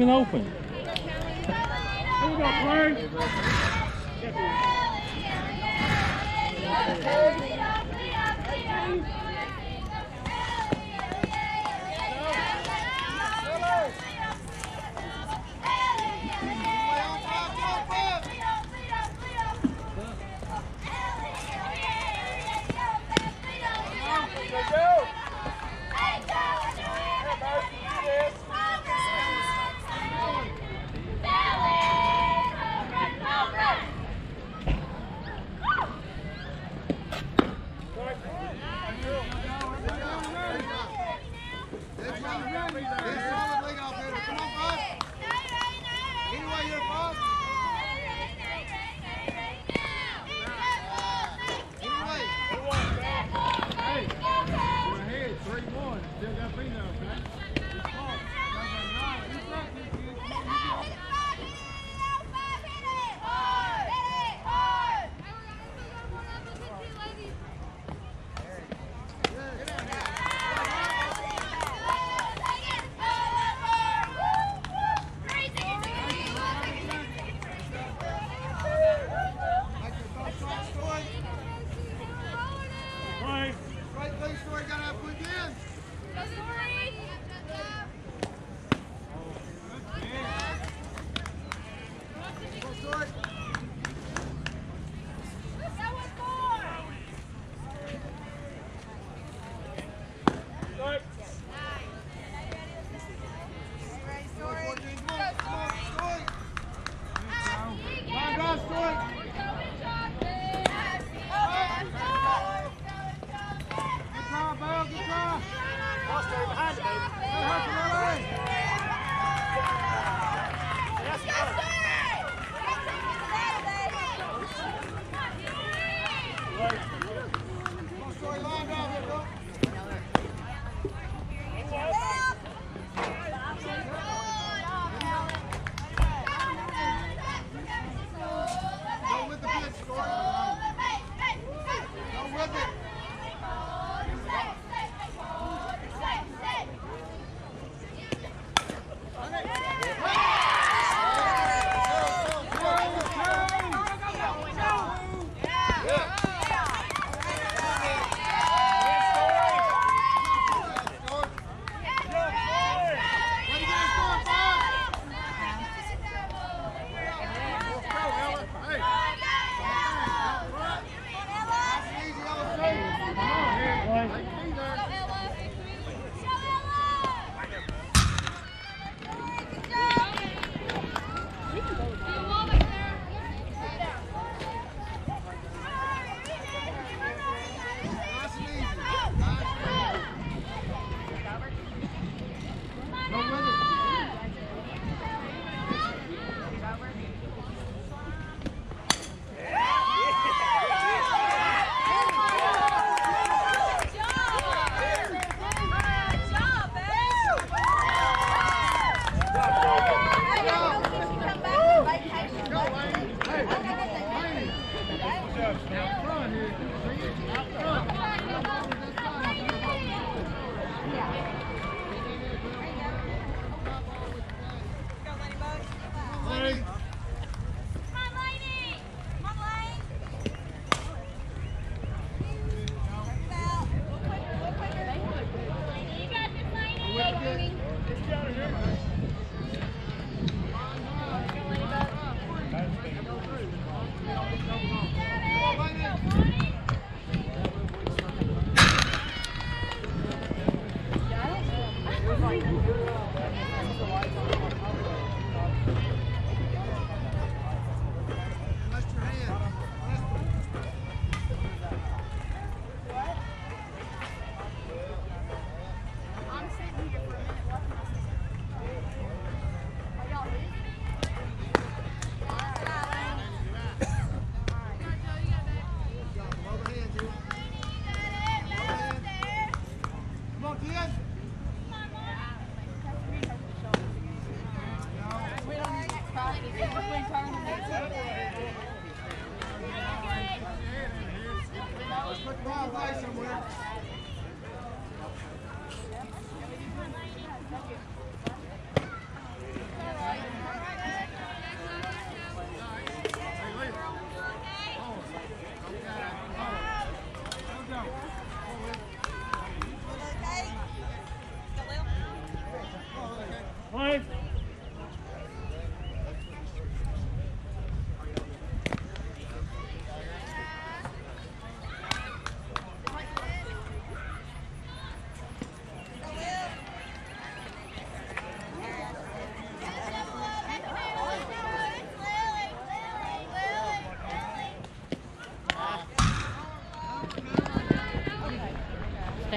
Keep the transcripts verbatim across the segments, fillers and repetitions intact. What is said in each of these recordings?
wasn't open. Here we go, play.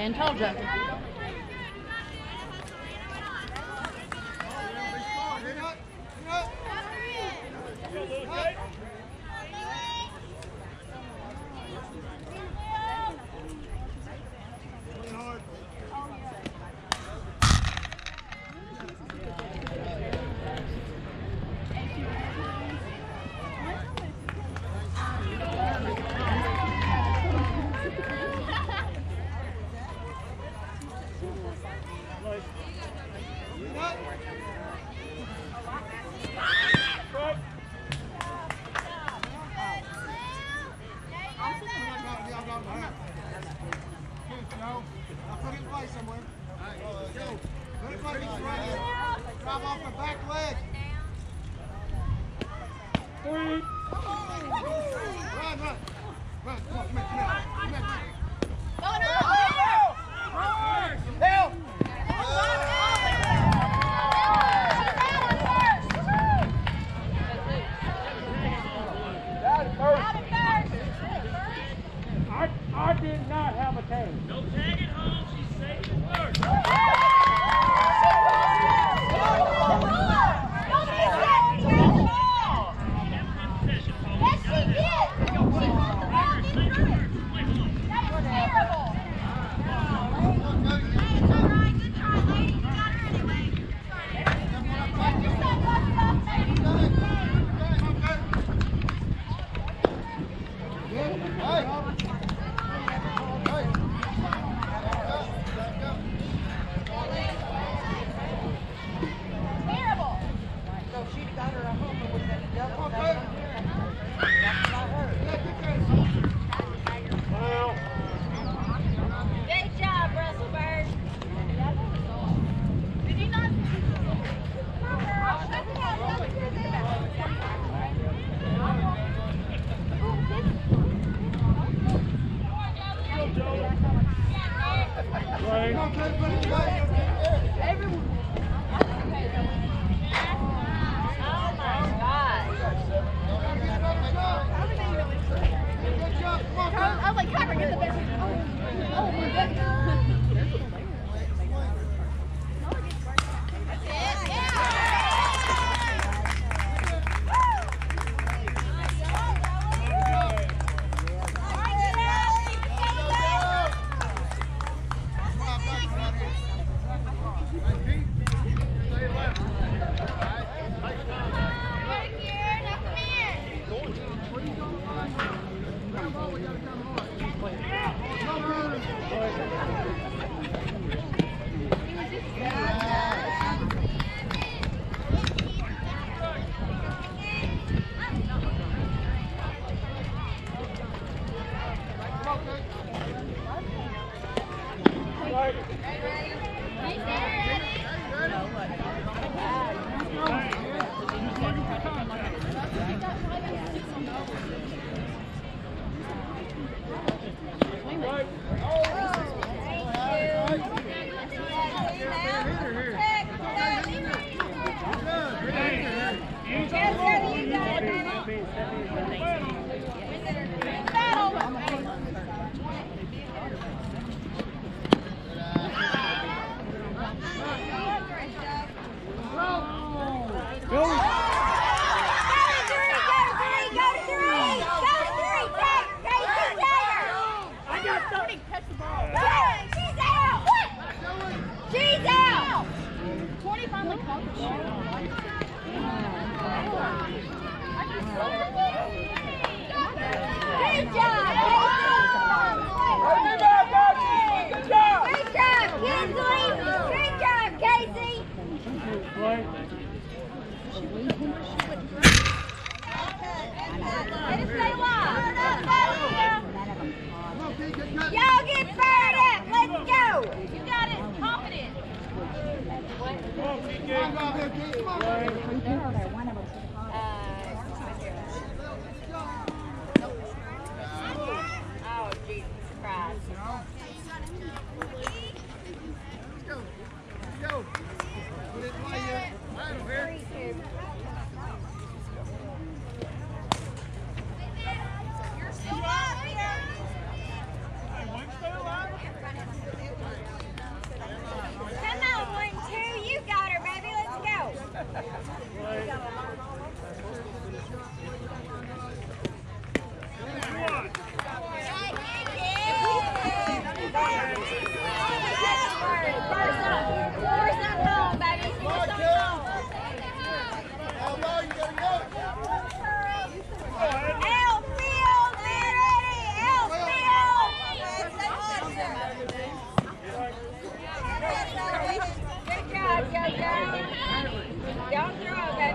Dan told you.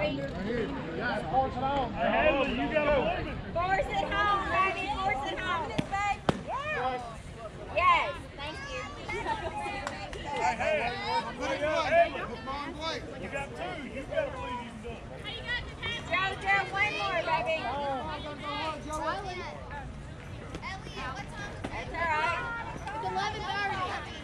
baby. Yeah, force it on. Hey, you got a woman. Force it home, baby. Force it home. Yeah. Yes. Thank you. Hey, hey. Put it on. Put on Blake. You got two. You got to believe you can do it. Jojo, one more, baby. That's all right. It's eleven thirty.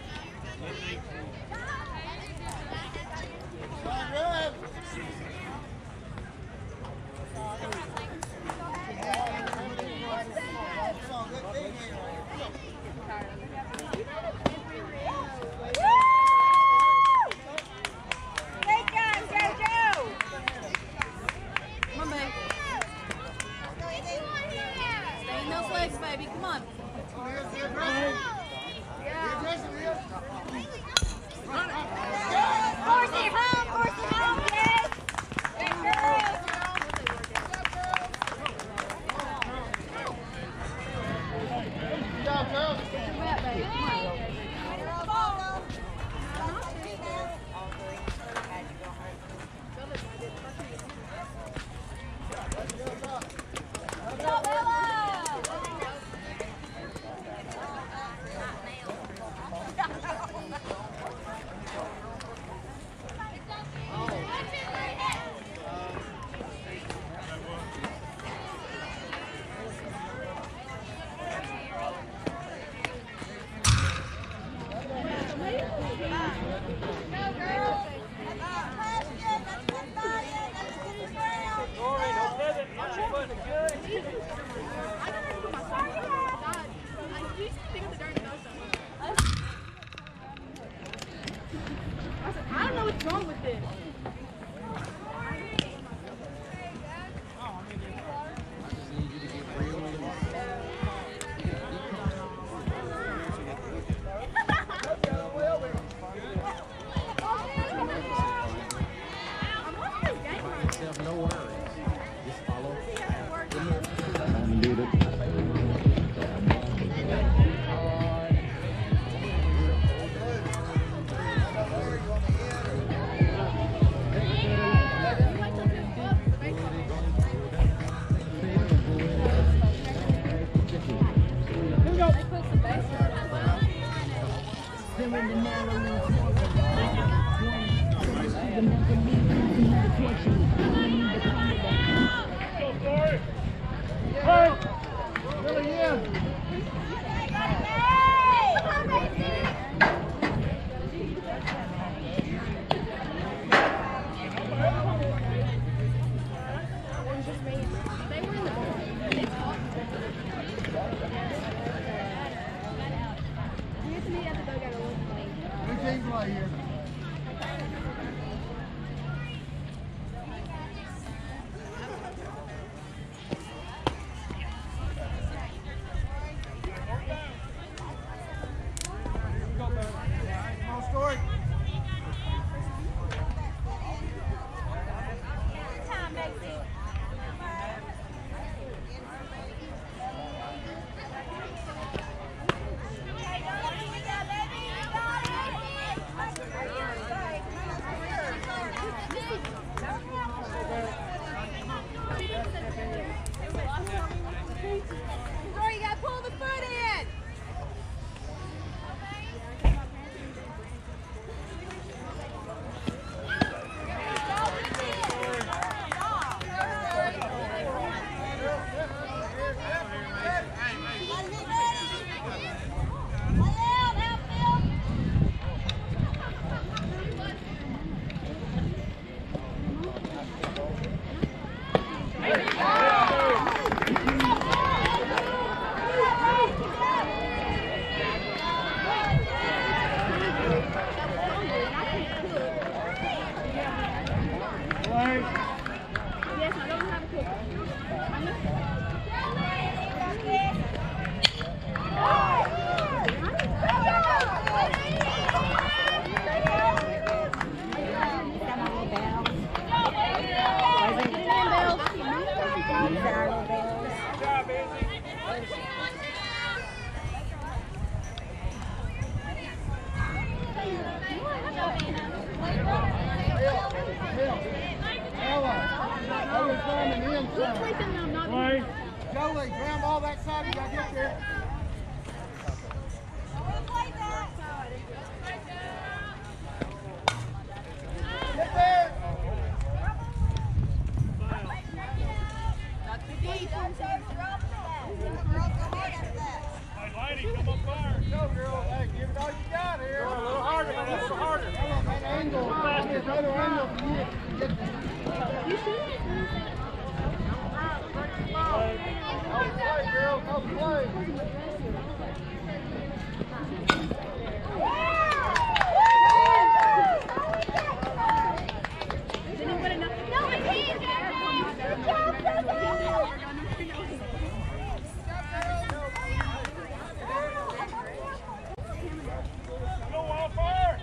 Great job, Jojo. Come on, babe. Stay in those legs, baby. Come on. Force it home, force it home, yes. Good girl. Good job, girls. Come back, baby. Come on. I don't know what's wrong with this. No worries. Just follow. Go, Corey. Hey. Really, yeah. New team play here. Come on, Story. Time, baby. Rory, you gotta pull the foot in. Blake. Yes, I don't have a cooker. Ella. side. placing them, not Play. Joey, ground ball that side. You got to get there. Get there. Hey, lady, come up fire. Go, girl. Hey, give it all you got here. A little harder, man. A little harder. Come on, that angle. That other angle from you. Get there. You should. Go play, girl. Go play. Go, Wildfire.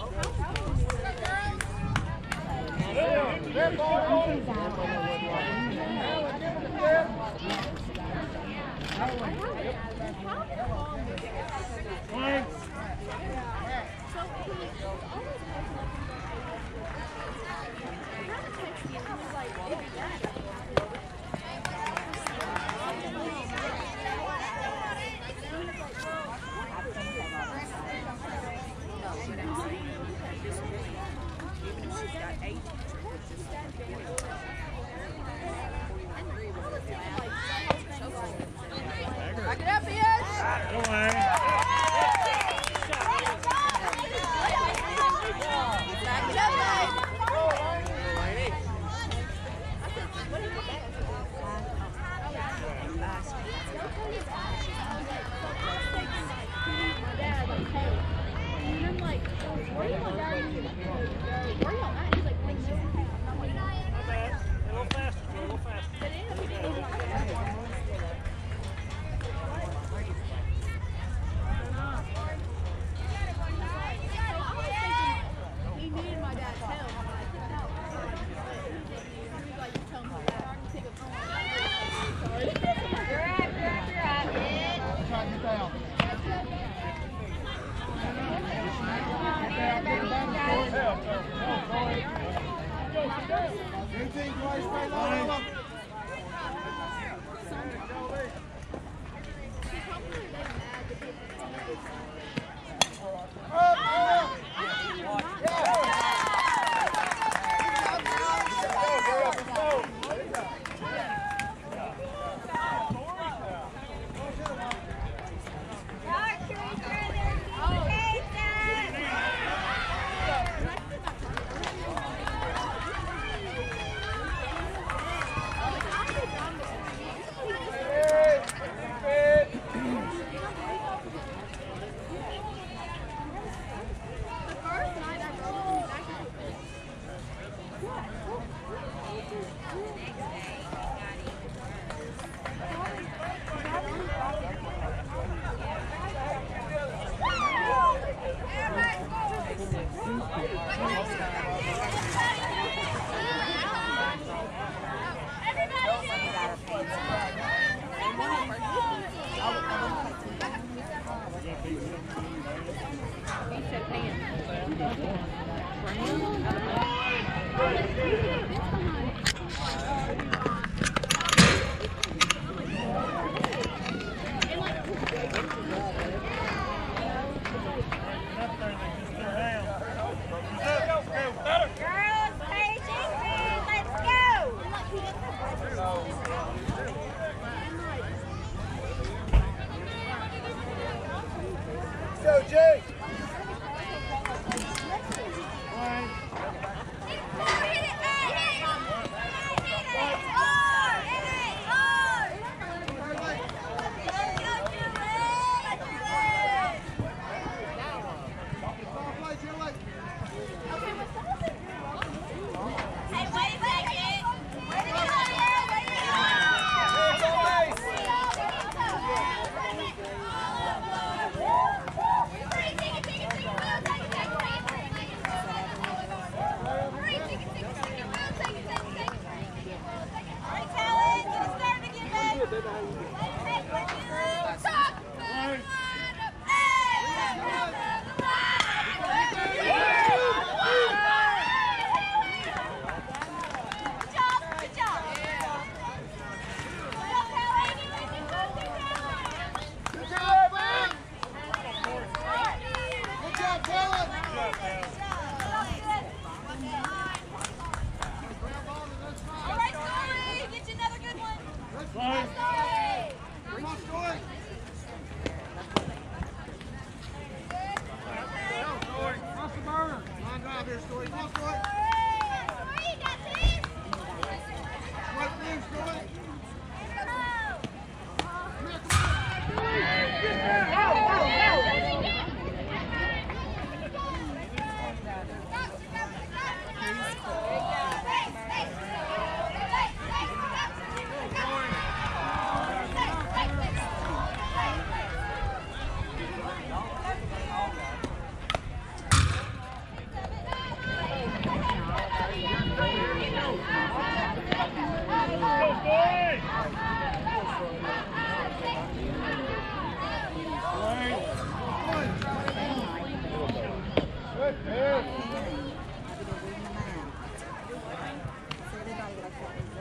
That ball. Play. Go, Lang. Dad, like, hey. And I'm like, where are you at, Daddy? Where are you at? He's like, wait, no. I'm like, Not bad. A little faster, Joe, a little faster. he needed my dad's help. I couldn't help. He was like, you tell me that. I can take a phone. Sorry. You're up, you're up, you're up. Good. Try to get down. Get down, get down. Routine play, straight line. Up, up. Start, Teresa, there's communication.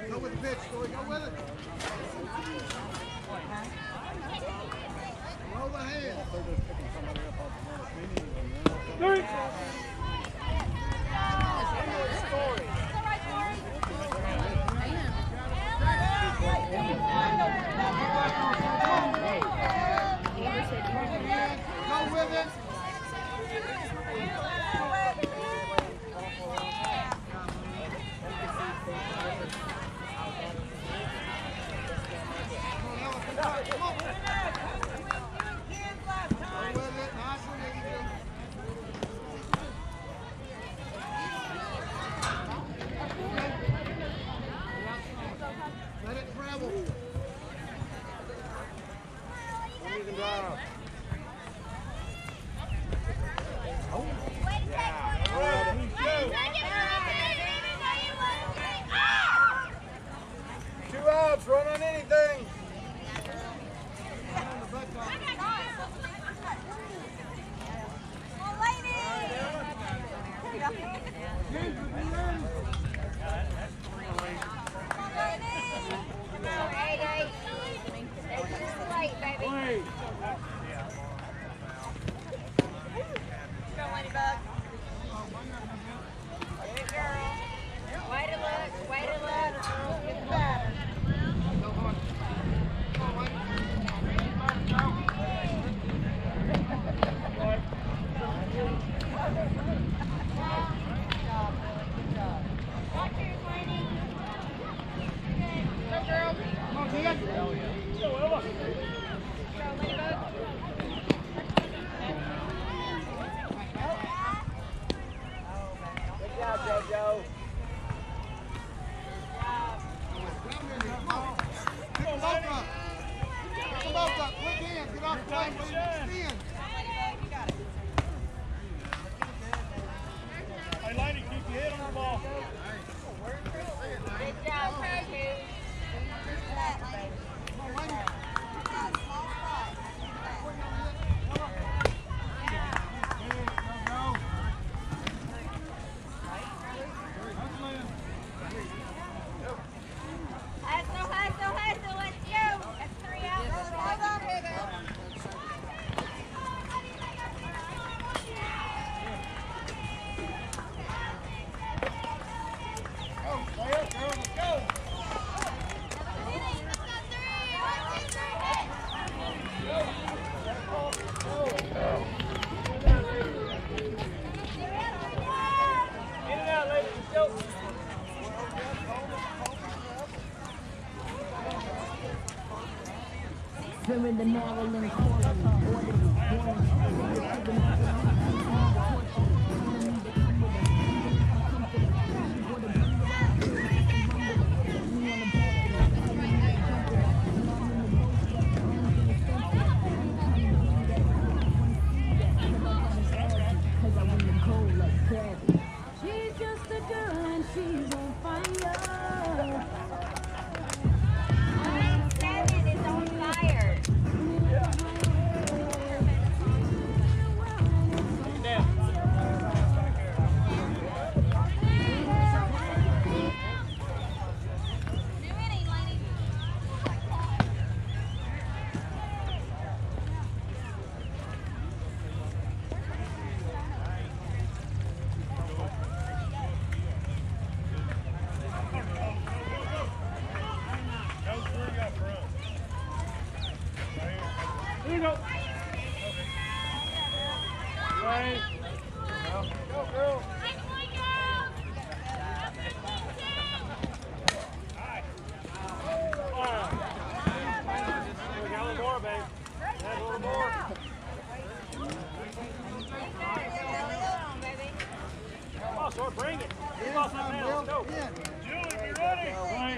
Go with the pitch, Story. Go with it. Roll the hand. Three. Go with it. Let it travel. Amazing job. Two outs, run on anything. Way to look, way to look. Get the batter. Good job, JoJo. Pick them both up. Pick them both up. Quick hands. Get off the plane. Stand. Hey, Laney, keep your head on the ball. Good job, Perkins. Hustle, hustle, hustle, let's go. That's three out. Go, player. Girl, let's go. In and out, ladies. Let's go. During the Maryland calling, she's just a girl and she's on fire. Seven is on fire. Here we go. Right. Go, girl. We got a little more, babe. Add a little more. Come on, Sor, bring it. Move off that man. Let's go. Julie, be ready. Right.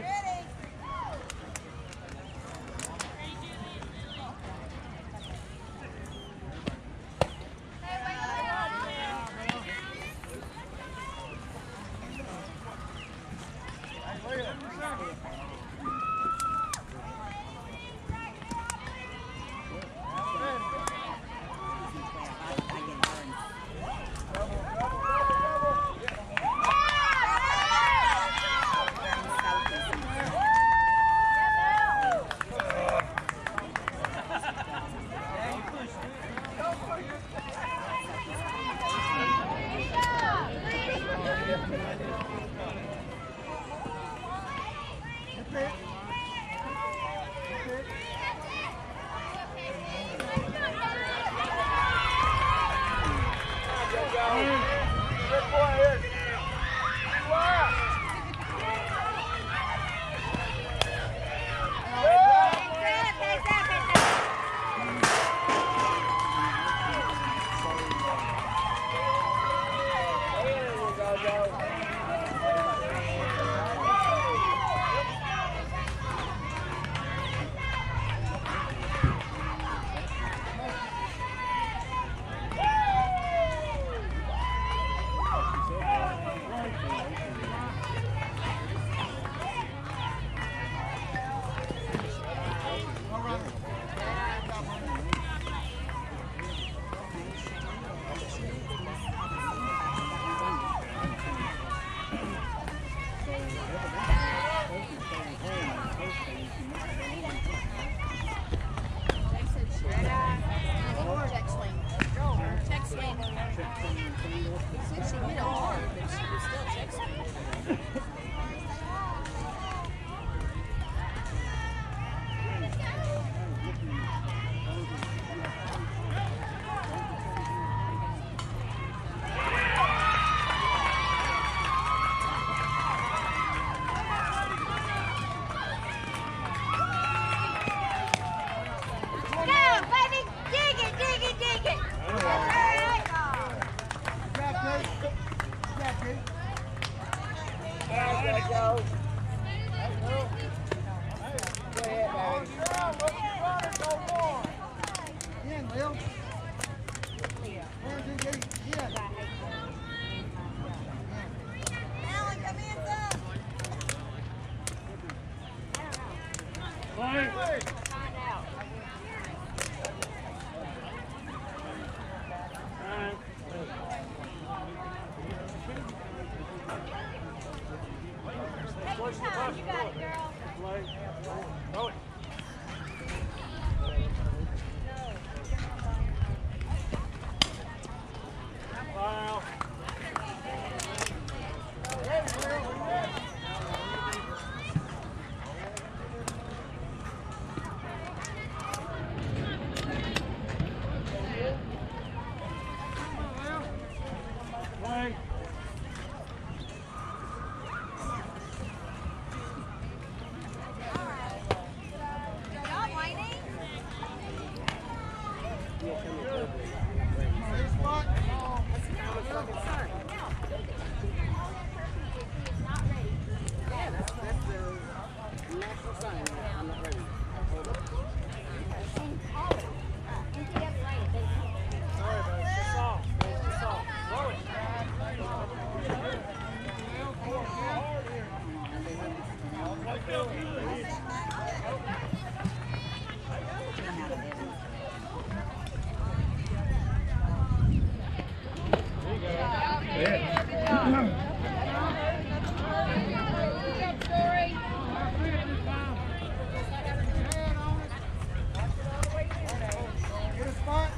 Check swing. Check swing. He said she hit it hard, but she was still check swing. Go, baby! Dig it, dig it, dig it! All right. Good job, Kate. Good job, Kate. Go. In, Lil. Where's the gate? In. Alan, come in, son. Play. Find out. Time. Take your time. You got it, girl. Play. Throw it. Foul. Play. Good job, Wayne. This spot. Sorry, but it's just soft. It's just soft. Throw it. Get a spot.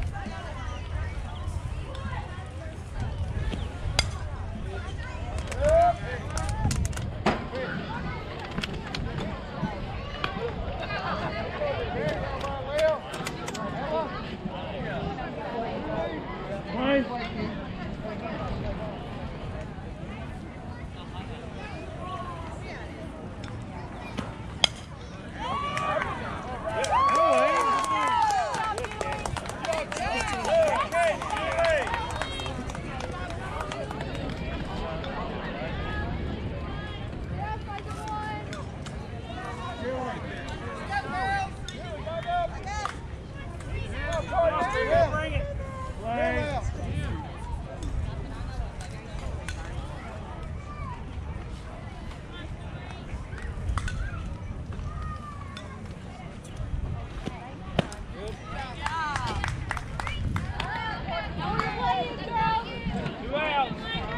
Play. Bring it. Play. Two outs.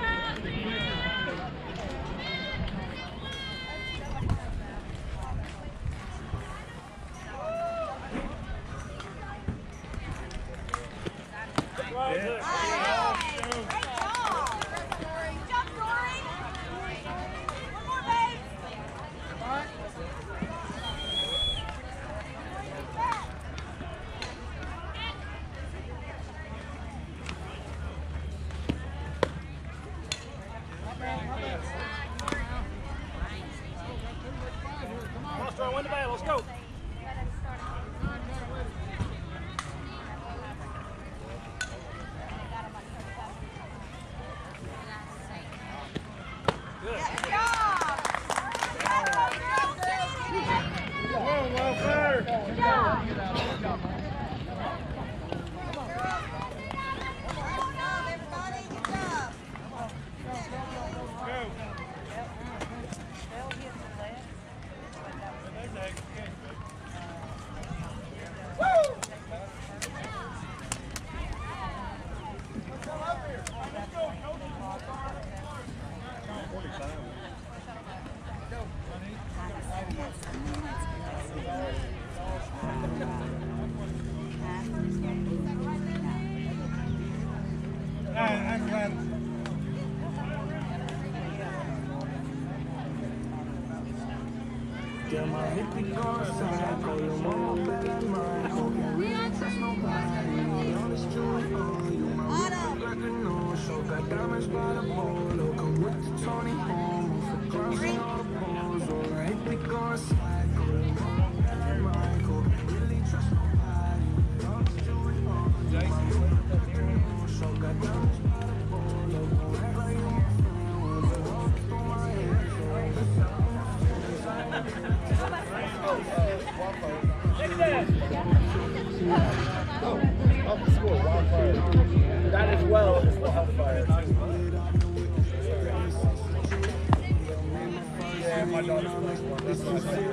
Right. Great job. Good job, Dory. One more, babe. Spot. Monster, win the battle. Let's go. Good. Good job. Whoa, well fired. Good job. Go. I'm glad. Damn, I hit the gun side, call your mama better than mine. Hope you really trust nobody. All this jewelry on you, my whip like a no-show. Got diamonds by the bolo. Come with the Tony home for crowns and all the balls. Oh, I hit the gun side, call your mama better than mine. Hope you really trust nobody. All this jewelry on you, my whip like a no-show. Got diamonds by the bolo. Come act like you my friend. Was a rock on my head. That as well as the Hellfire. Yeah, my daughter's plays one. That's what I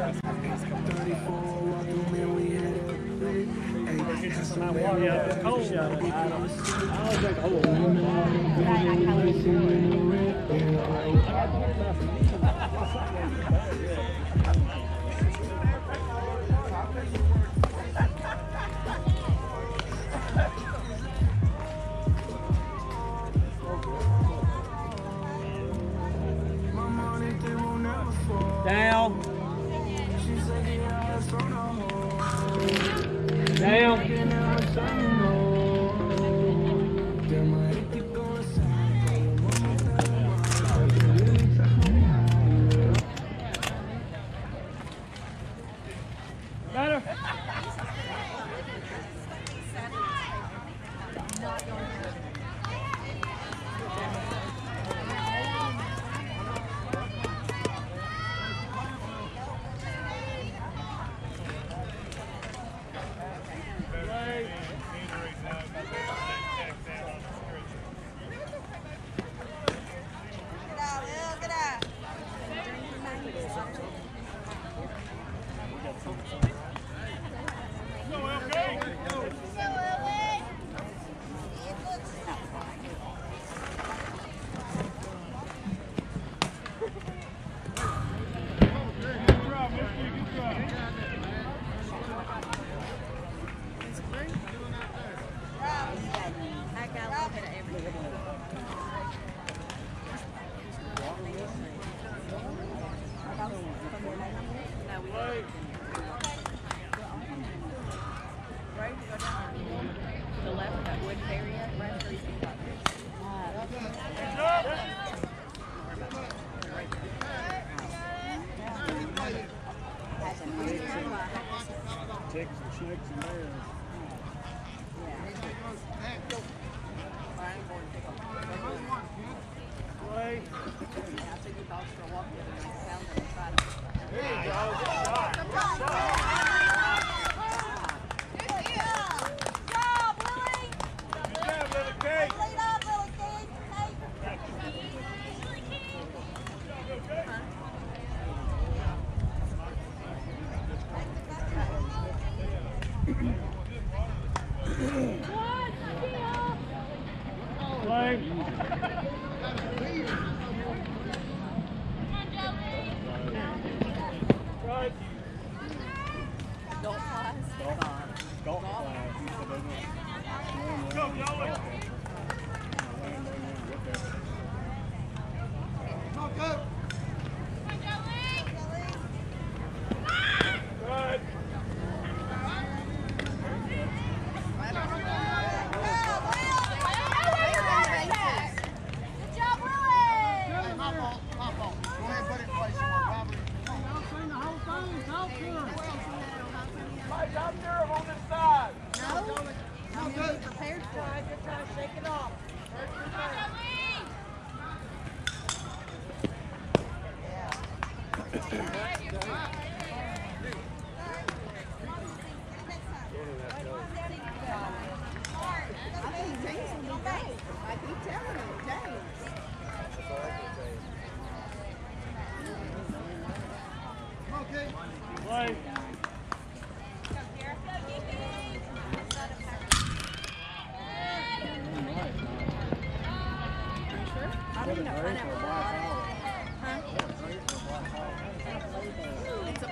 It's just my water. Yeah, it's cold. I was like, Down. Down. Better. Ticks and snakes and bears. Play. There you go. Good shot. Good job, Willie. Good job, little Kate. Lead up, little King. Play. Right. Golf class. Golf class. Go, Joey. Come on, go. Right. Good job, Willie. Hey, my fault, my fault. Go ahead and put it in place. You want Robert? Mike, out there on this side. Come on, good. Prepared for it. Good try to shake it off. I think James will be great. I keep telling him, James. Come on, kid. Play. I don't know. I never. Huh? It's a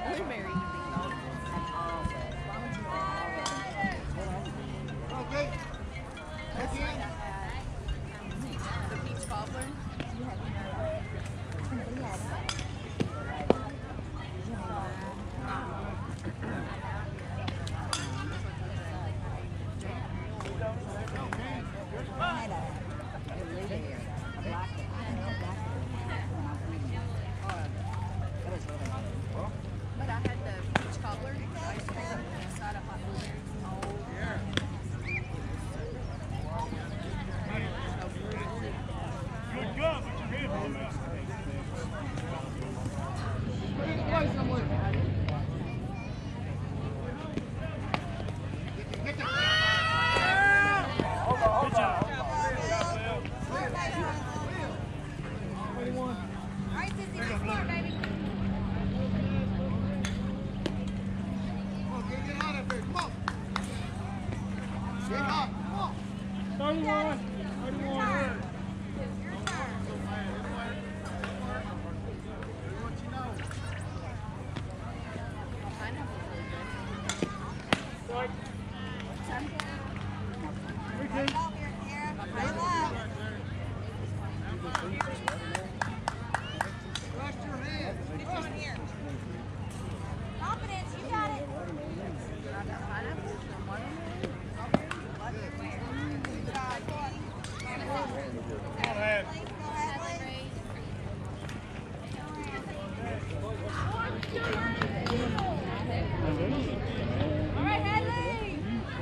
All right, Hadley.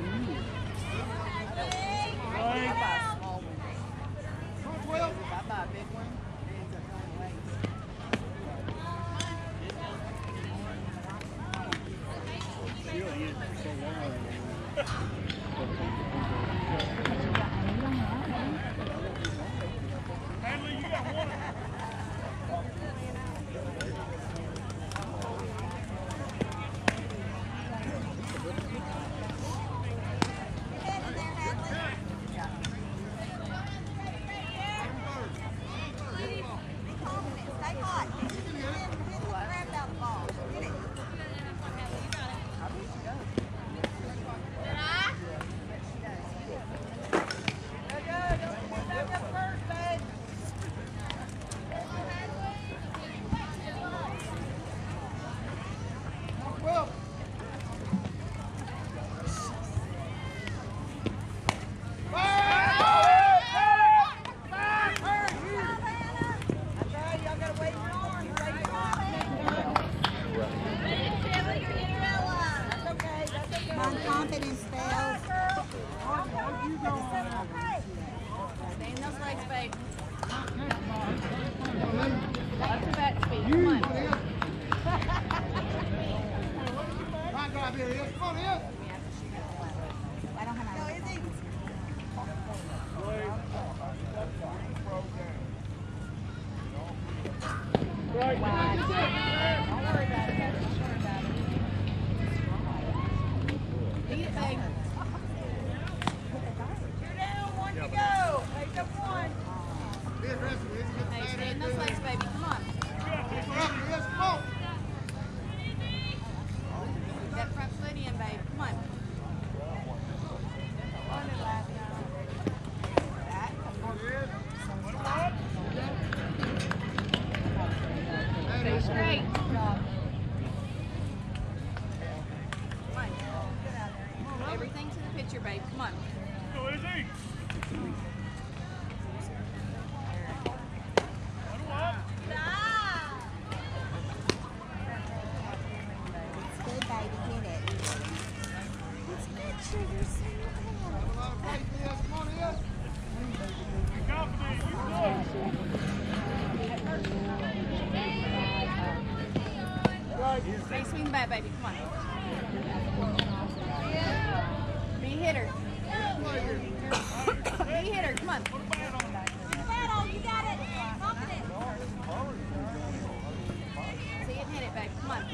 twelve. Handley, you got one. Stay hot. Grab that ball. Get it. twelve. My confidence fails. Stay in those legs, babe. That's your back speed. Come on. Line drive here, Is. Come on, Is. I don't have my. Go, Izzy. Right. Don't worry about it. Don't worry about it. Beat it, babe. Two down, one to go. Take up one. Be aggressive, Is. Get the Hey, bad stay in hand those there. legs, baby. Come on. Keep her up, Is. Come on. Get that front foot in, babe. Come on. Stay straight. Come on. Everything to the picture, babe. Come on. Go easy. It's good, baby. Get it. It's good, sugar. A lot of faith, Is. Come on, Is. Be confident. You go. Hey, swing the bat, baby. Come on. Be a hitter. Be a hitter. Come on. Battle, you got it. Confident. See it and hit it, babe. Come on.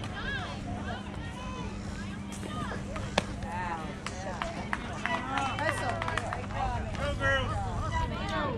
Hustle. Go, girls.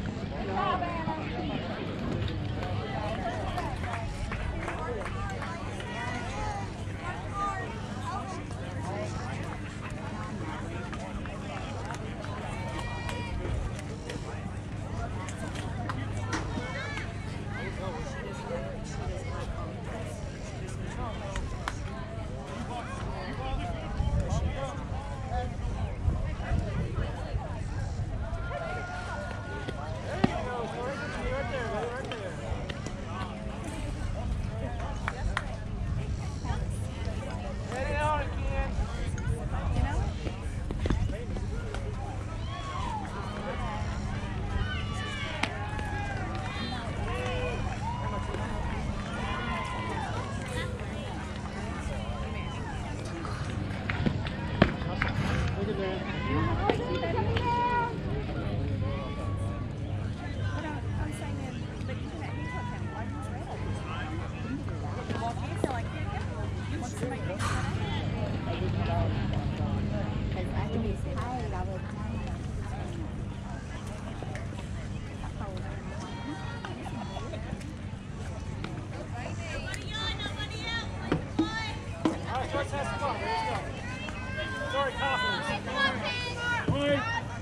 Sorry, confidence. One.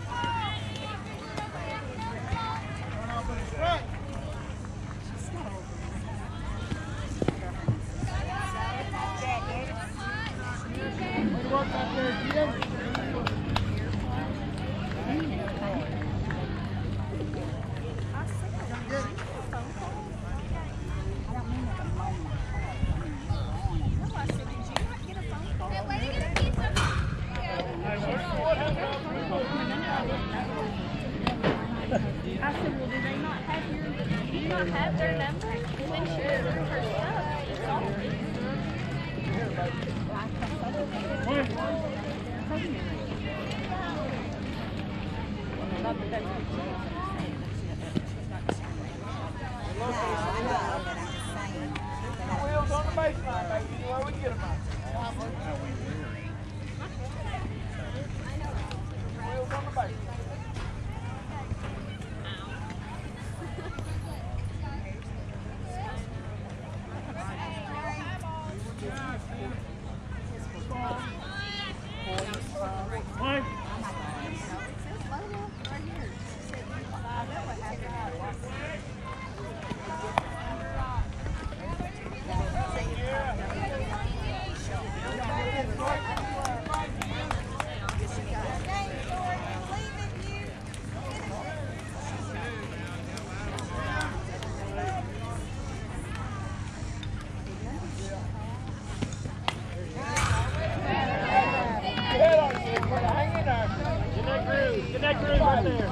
Right. Way to work out there, kid. job, but that's what she is. No, I know, but I'm just saying. Wheels on the baseline, baby. You know where we get them at. Wheels on the baseline. Mike. Get that groove right there.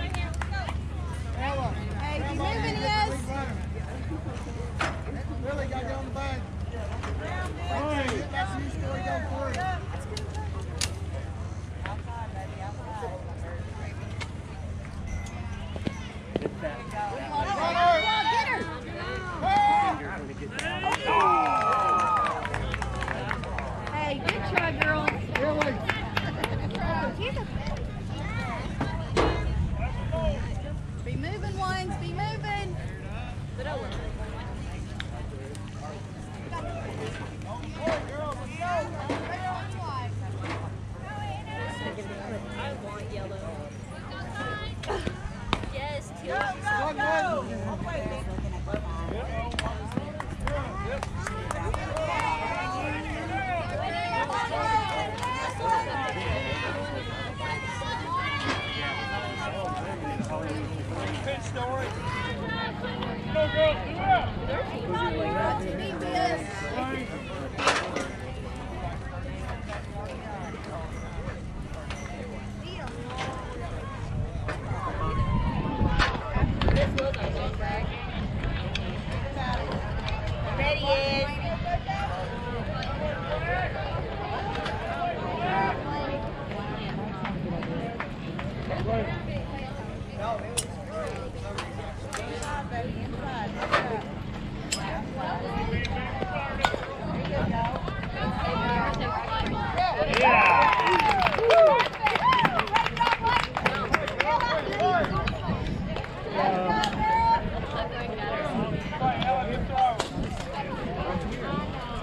Really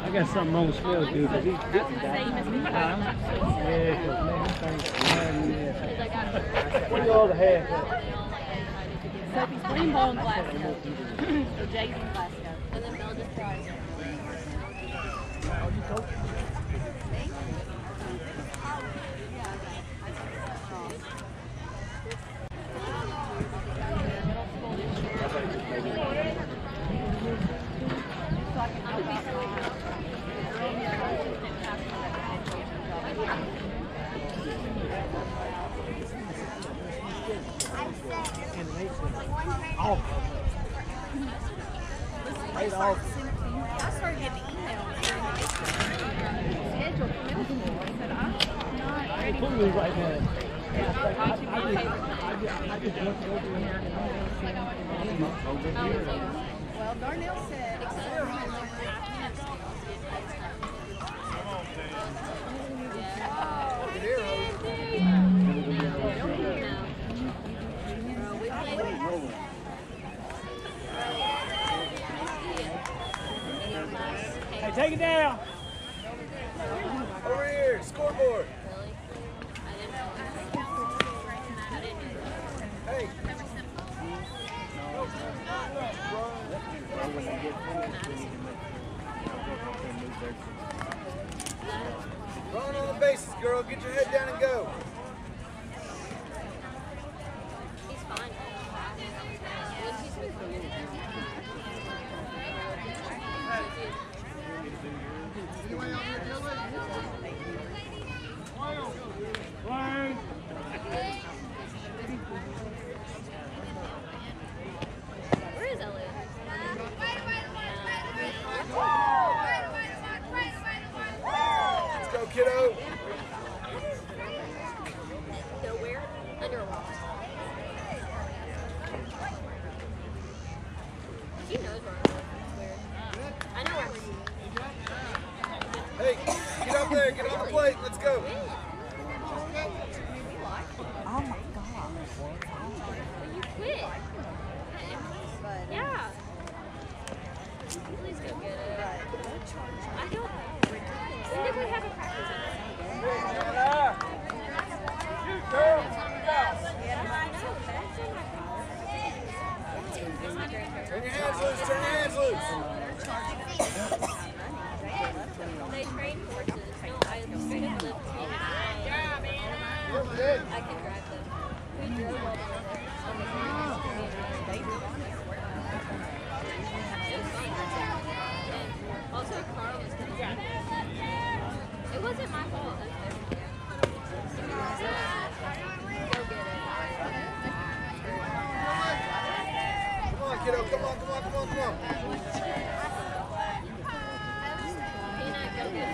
I got something on the scale, dude, because he's getting that. Huh? Yeah, because man, this thing's yeah. What do y'all have? Sophie's Greenbow in Glasgow. So Jay's in Glasgow. And then Mel just drives. Right off. I started getting emails. Scheduled for middle school. I said, I'm not ready. Put me right now. I, I, I just want to go over here. Well, Darnell said, Hey, take it down. Over here, scoreboard. Hey. Run on the bases, girl. Get your head down and go. He's fine. One. Where is Elliot? Let's go, kiddo. Nowhere. Underwater. He knows where I'm where. I know where Hey, get up there. Get on the plate. Let's go. Oh my god. You quit. Yeah. Please go get it. I don't. When did we have a practice? Turn your hands loose. Turn your hands loose. They train horses. So I straight up lift team. I can drive them. We drove all the way there. It was fun. And also, Carl was going to It wasn't my fault. It was their fault. Go get it. Come on, kiddo. Come on, come on, come on, come on. Peanut, go get it.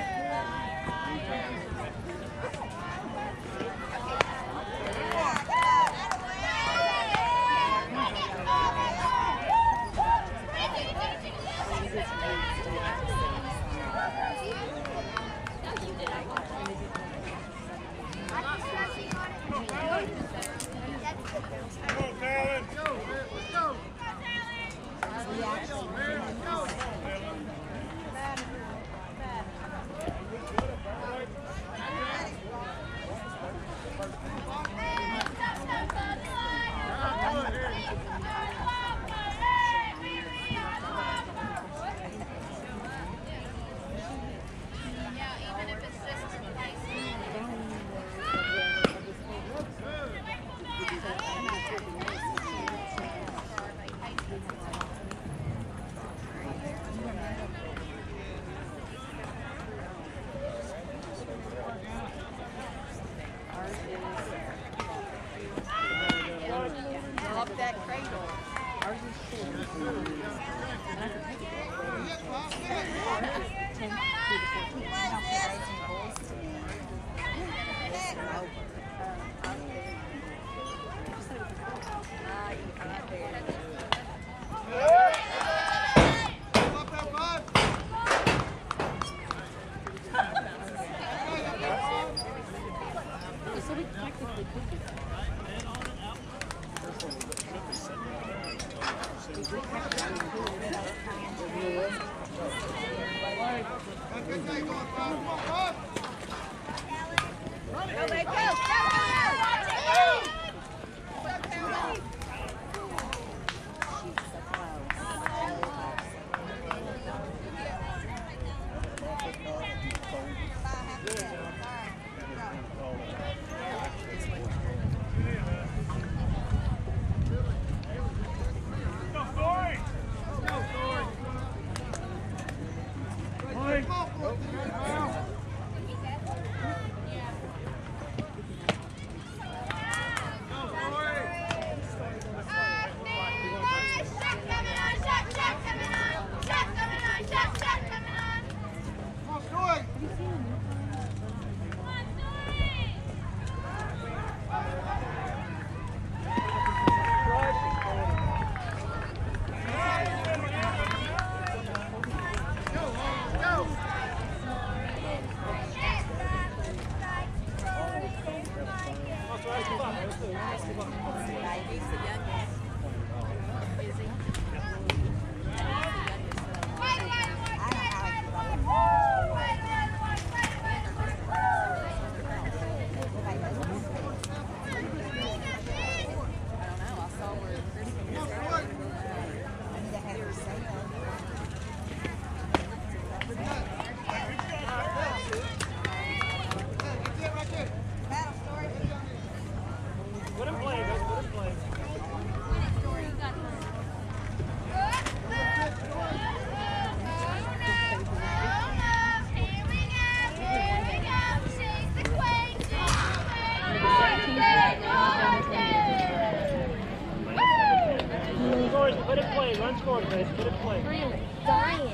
Let it play. Run score, Grace. Let it play. Dying.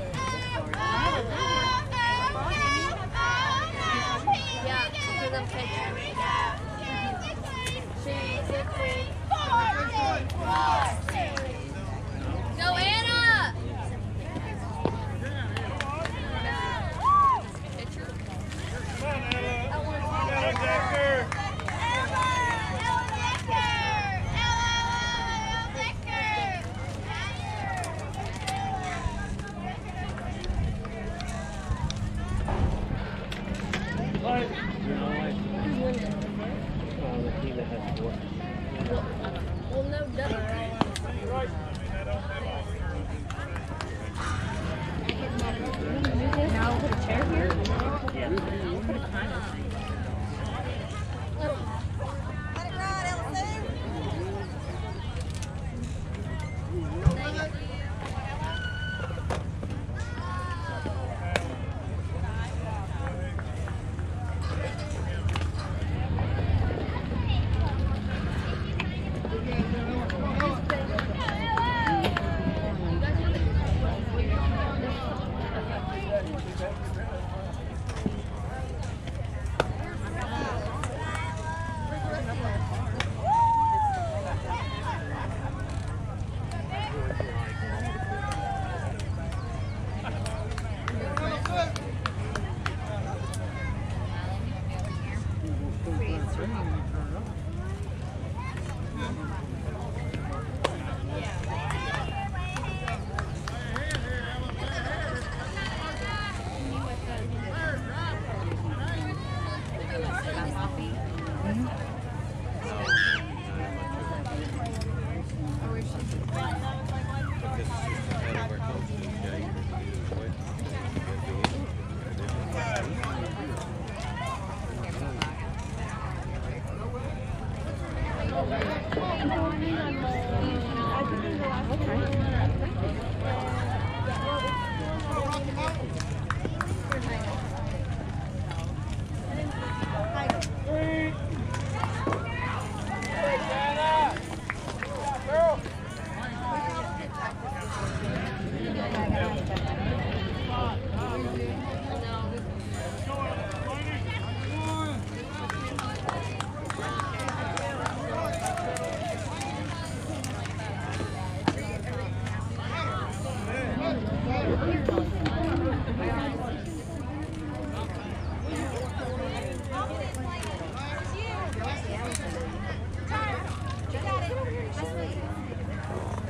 Yeah, for the picture. Go, Anna! Well, no, now put a chair here? Yeah. Put a time on it. Let it ride, Ellison.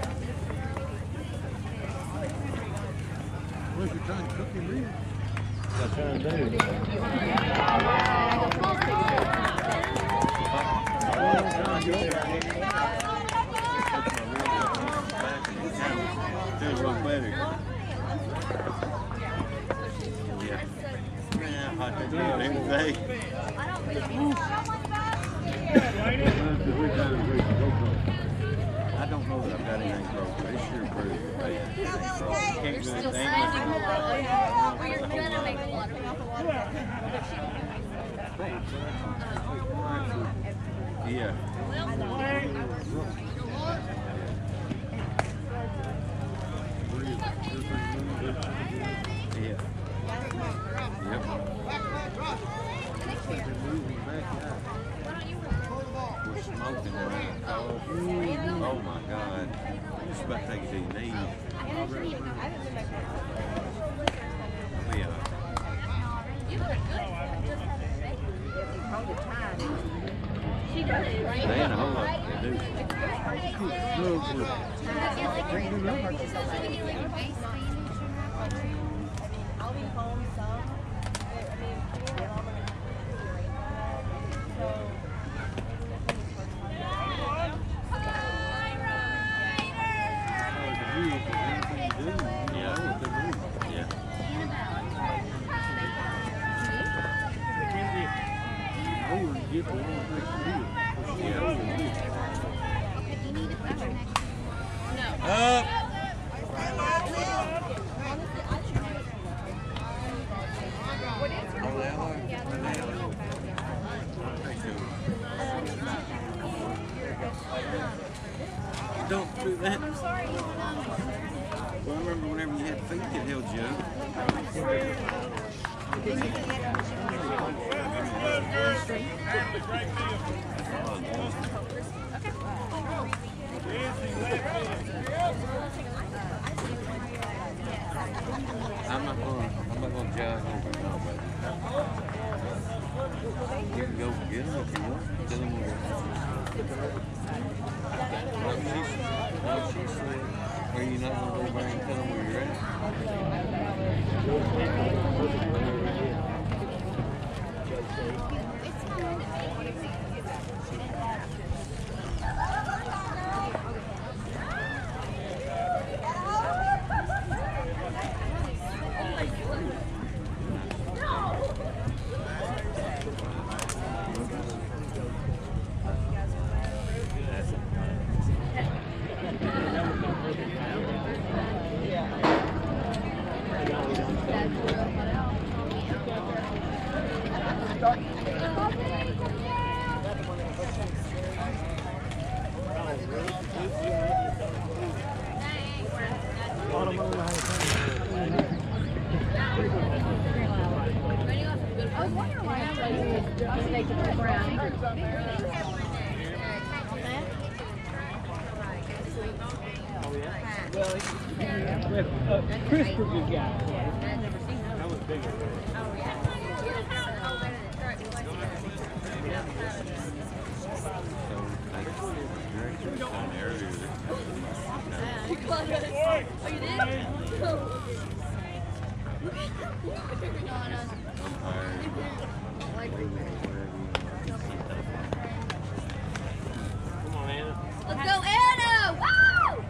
Where's your time cooking, Lee? What I'm trying to do. Feels a lot better. Yeah. Yeah, I can do it every day. I don't know that I've got anything broke, but it's sure pretty. Can't do anything. We're gonna make a lot of Yeah. Yeah. Yep. We're smoking around. Oh, oh my God. It's about to take it to your knees. Yeah. You look good. She does, right? They ain't a whole lot. They do. I'll be home some. I mean, so. Yeah. Yeah. Up. Don't do that. I'm sorry. Well, I remember whenever you had feet that held you I'm not going. I'm not going to jog over nobody. You can go get them if you want. Tell them where. Like she, like she said, are you not going to go back and tell them where you're Chris was a good guy. That was bigger. Oh, you did? Come on, Anna. Let's go, Anna! Woo!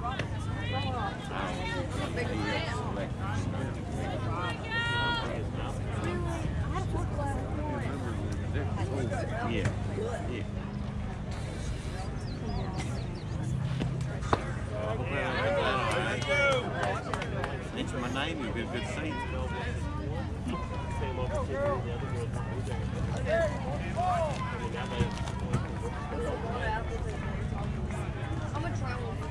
Yeah. Yeah. It's my name, you'll get a good seat. I'm gonna try one.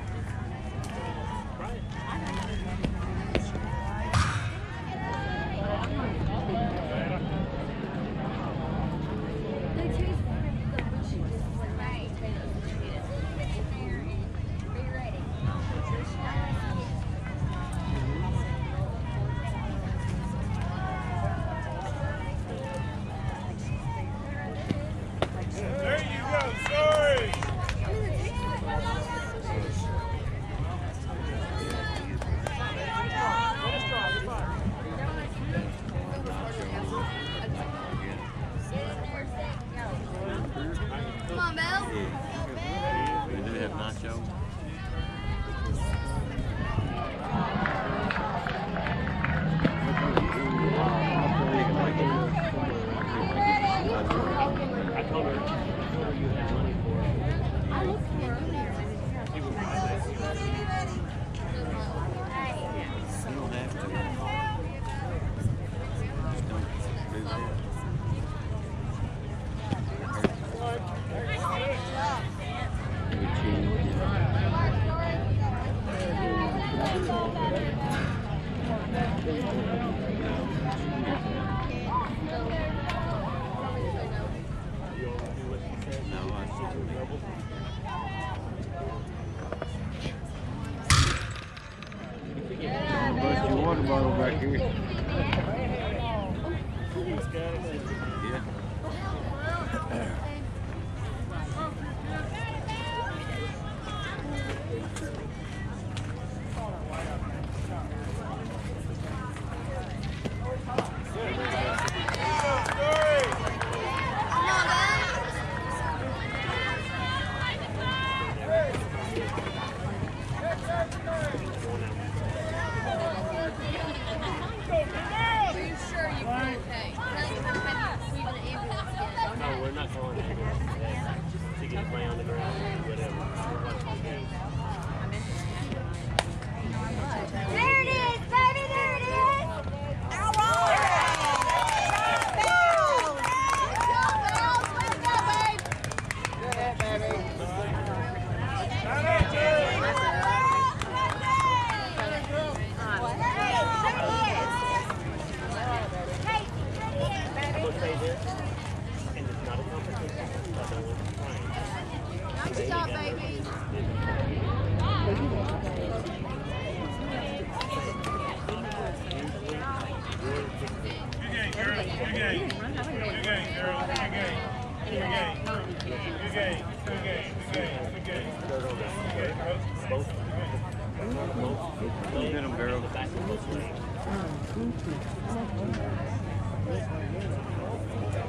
No, I shouldn't. Bust your water bottle back here. Yeah. There it is, baby, there it is. All right. Bells. Bells, let's go, babe. Nice job, baby. Go get them, girl. Thank you.